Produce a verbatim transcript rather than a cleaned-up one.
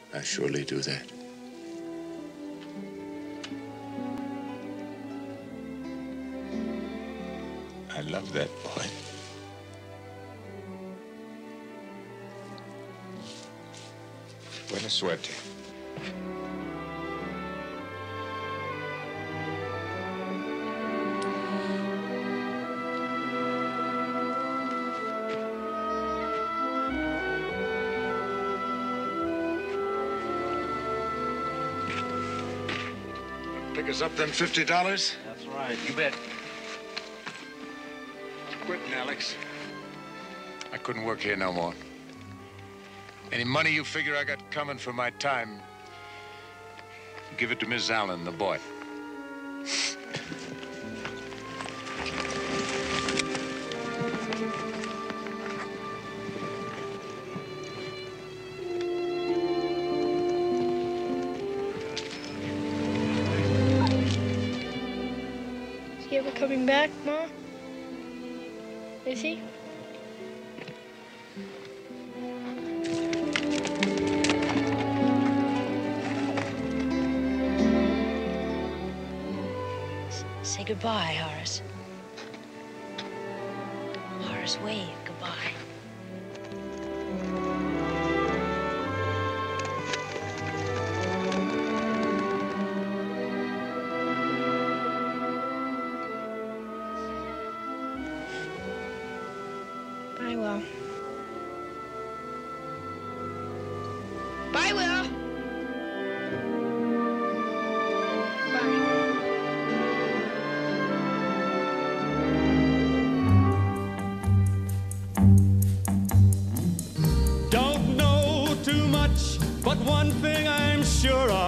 I surely do that. I love that boy. Buena suerte. Pick us up then fifty dollars? That's right. You bet. I'm quitting, Alex. I couldn't work here no more. Any money you figure I got coming for my time, give it to Miss Allen, the boy. Is he ever coming back, Ma? Is he? Say goodbye, Horace. Horace, wave goodbye. Bye, Will. Bye, Will. Bye. Don't know too much, but one thing I'm sure